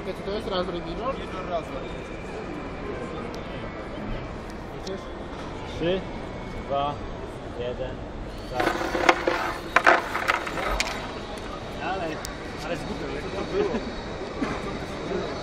czekaj, co to jest? Raspberry Mirror? Mirror Raspberry. 3, 2, 1, tak. Ale z głupio, jak to było.